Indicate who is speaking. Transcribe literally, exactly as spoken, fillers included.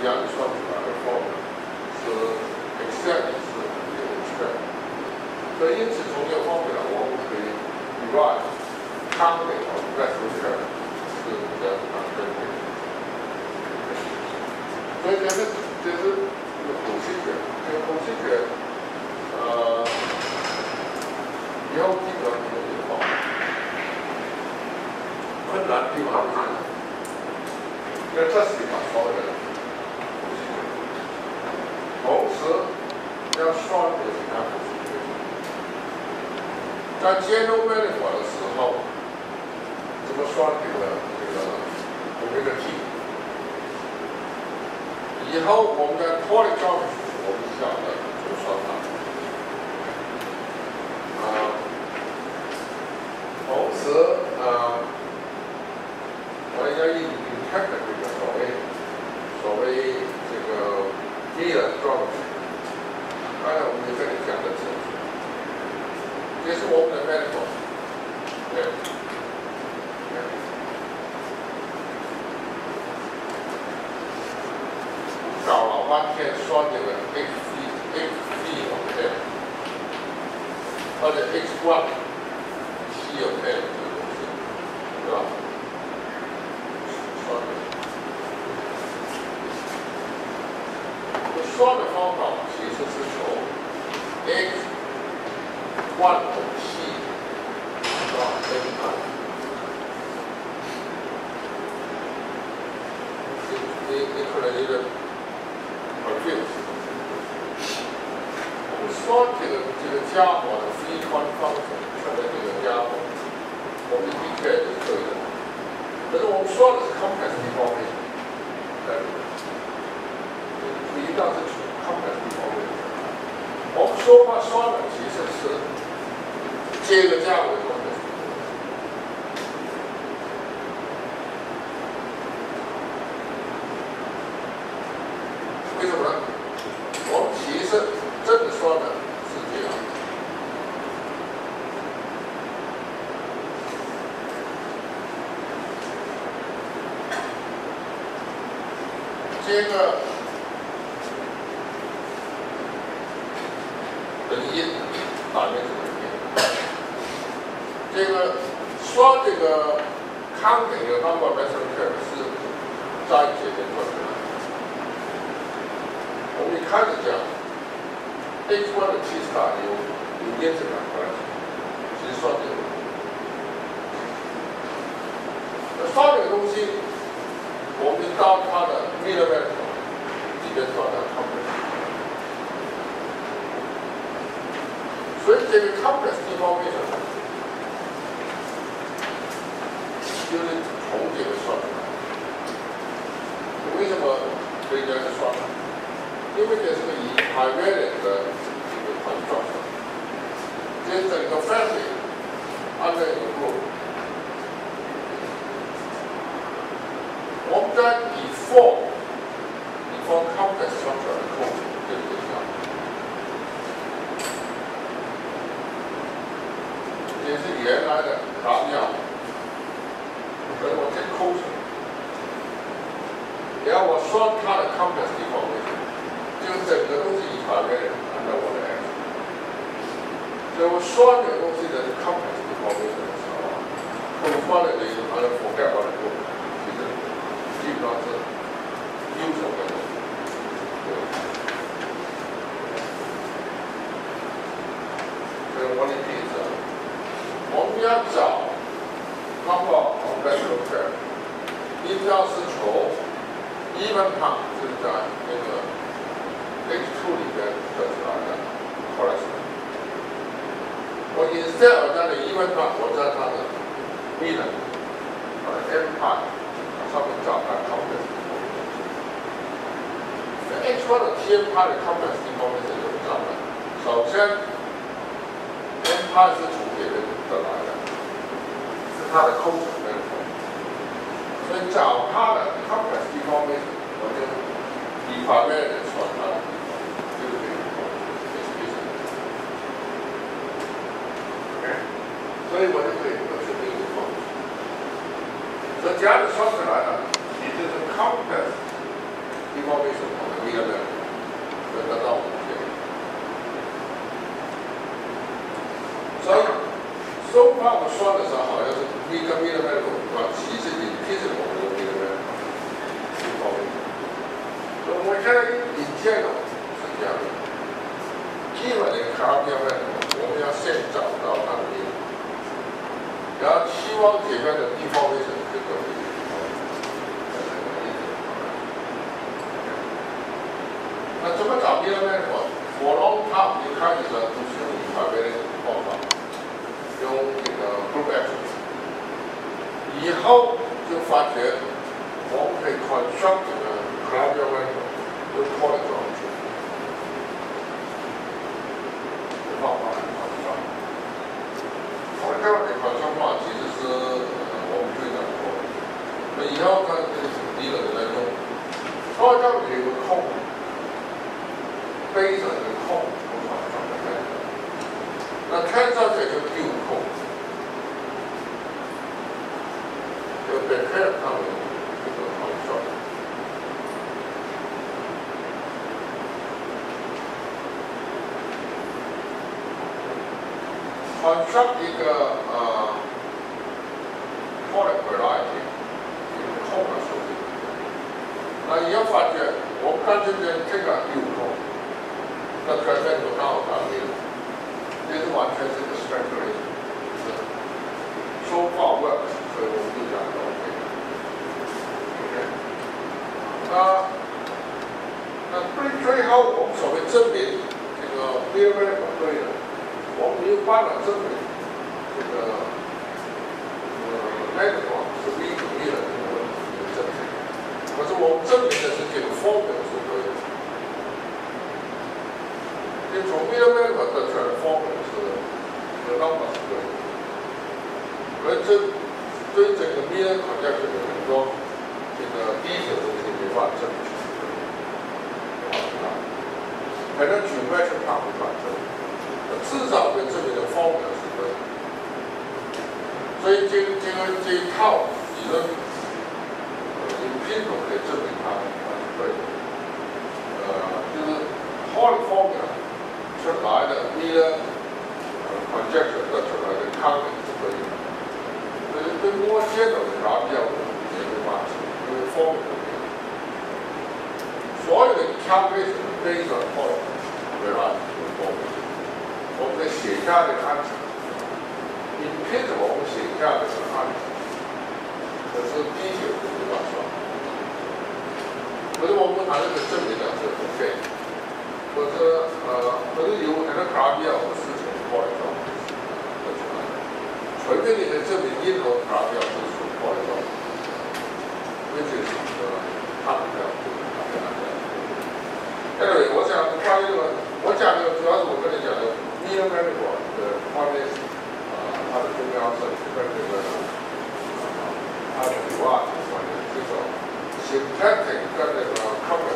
Speaker 1: 样的算出来的 formula 是 exactly 是 expect。所以因此从这个方面呢，我们可以 derive 康的 vector curve 是这样的根据。所以这是这是一个口径学，这个口径学，呃，以后基本上没有变化。困难的地方就是，因为这是一把烧的口径学，同时要算的其他口径学。在接入 manifold 的时候，怎么算这个这个我们的 t？ 以后我们在 Pauling geometry 我们讲的怎么算它？啊，同时啊，我应该引引看的这个所谓所谓这个 Miller geometry， 刚才我们在这里讲的这。这是我们的 manifold， 对，对。搞老半天算这个 x v x v of l， 或者 x one c of l 这个东西，对吧？算的。算的方法其实是从 x one of c 到 n 派，你你可能有点 confused。我们说这个这个家伙的非宽方程成为这个家伙，我们的确是对的。但是我们说的是 complex deformation， 对，不一定是 complex deformation。我们说话说的其实是。这个价为多少？为什么呢？我们其实真的说的是这样。这个本因反面是本因。这个说这个康给的 number vector curve 是在这边做出来的。我们一开始讲 x one 的 t star 有有因子感关系，其实说这个。那说这个东西，我们就到它的 Miller manifold 里边做它的 complex。所以这个 complex deformation。就是从这个算出来。为什么可以这样算呢？因为这是个以 invariant 的一个 construction， 这整个 family under 一个 group。我们在 deform deform complex structure 的 code 就是这样。也是原来的卡表。所以我这抠出来，然后我算它的 complex deformation， 就整个都是以反面按照我的 x。所以我算这个东西的 complex deformation 的时候，我算的这个好像 forget 我的东西，其实基本上是优胜的东西。对。所以我的例子，我们要找 number of vector curve， 一定要是从 even part 就是在那个 x two 里边得出来的 correspond。我 instead of 在那 even part， 我在它的 median 或者 m part 上面找它 complex deformation。x one 的 t m part 的 complex deformation 是这样的。首先 m part 是从别人得来的。它的空程的，所以找它的 complex deformation， 我就以反面的算它的地方，就是这个 distribution。OK， 所以我就可以得出这个方程。所以这样的算出来呢，也就是 complex deformation of the meter manifold， 就得到我们这个。所以 so far 我算的时候好像是一个 meter manifold 是吧？其实你其实我们的 meter manifold 这方面，所以我们现在引荐呢是这样的，基本的 carbon manifold 我们要先找到它的面，然后期望解决的 deformation 这个。 那怎么找 meter manifold？ For long time 一开始呢都是用以法为方法，用这个 group action。以后就发觉我们可以 construct 这个 carbon manifold， 就 call it 装置。这方法来 construct。call it 的 construct 法其实是呃我们最难做的。那以后它这个理论在用 call it 有一个空。 非常的空，不常常的看到。那看上去就丢空，就被看他们这个好笑。construct 一个呃 product variety， 一个空的数据。那以后发觉，我们看这边这个丢空。 那转变就刚好打对了，这是完全是个 speculation， 是 so far works， 所以我们就讲到这个。OK， 那那最最后我们所谓证明这个 meter manifold 对的，我们没有办法证明这个呃 manifold 是不可逆的这个问题的证明，可是我们证明的是这个 formula 是对的。 因为从 meter manifold 的 transformer 是和 number 是对的，而这对整个 meter conjecture 有很多这个第一的东西没法证明是对的，可能 geometric part 没法证明，至少可以证明的 formula 是对的。所以这个这个这一套理论，呃，用 Pinto 可以证明它它是对的，呃，就是 Hall formula。 出来的 meter conjecture 得出来的 comment 是可以的，所以对摩羯的啥比较也没关系，因为 formula 没有。所有的 calculation based on formula， 对吧？我们在写下的案子 ，in principle 我们写下的是案子，可是 detail 就没法说。可是我们还是证明的是 OK。 可是呃，可是有很多卡比亚的事情过来到得出来的，除非你能证明任何卡比亚是属过来到，那就是呃，他们的卡比亚的。Anyway， 我想关于这个，我讲的主要是我跟你讲的 meter manifold 的方面，呃，它的重要性跟这个呃，它的主要关于这种 syntactic 跟这个 cover